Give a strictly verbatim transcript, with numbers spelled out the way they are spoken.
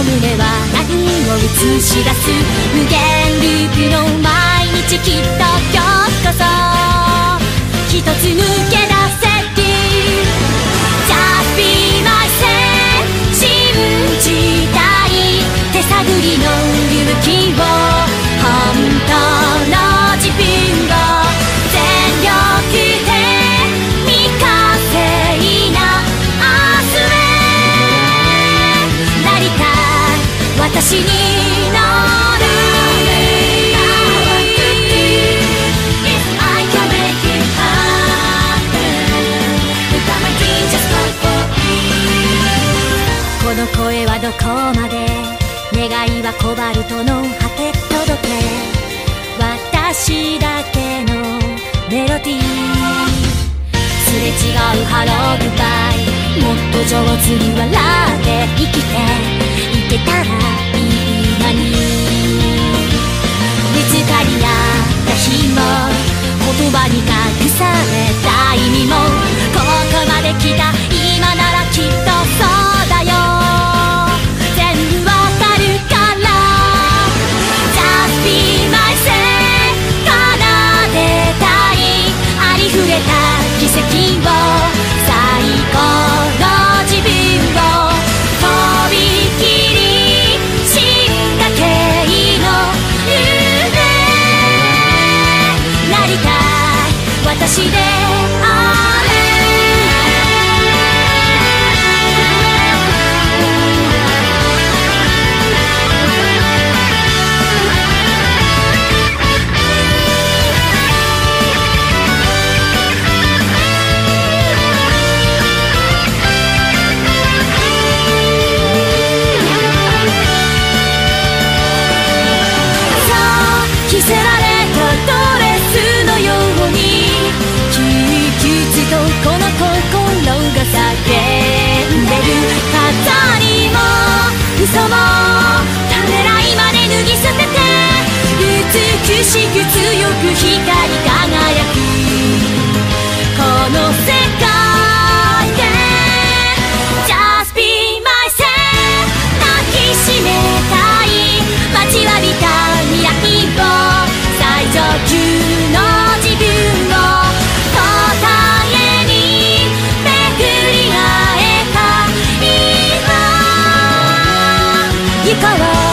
胸は何を映し出す無限ループの毎日きっと今日こそ一つ抜け出せる Just be myself 信じたい手探りの勇気を本当の自分を全力で未完成な明日へなりたい私になる If I can make it happen Without my dream just go for it この声はどこまで願いはコバルトの果て届け私だけのメロディーすれ違うハローグバイもっと上手に笑って生きていけたらいいのにぶつかり合った日も言葉に隠された意味もここまで来た今ならきっとそうだよ全部わかるからJust be myself 奏でたいありふれた奇跡を最高の自分をとびきり進化系の夢なりたい私であれ着せられたドレスのように窮屈とこの心が叫んでる飾りも嘘もためらいまで脱ぎ捨てて美しく強く光り輝くこの世界で Just be myself 抱きしめたい待ちわびた未来を最上級の自分を答えに巡り合えた今行こう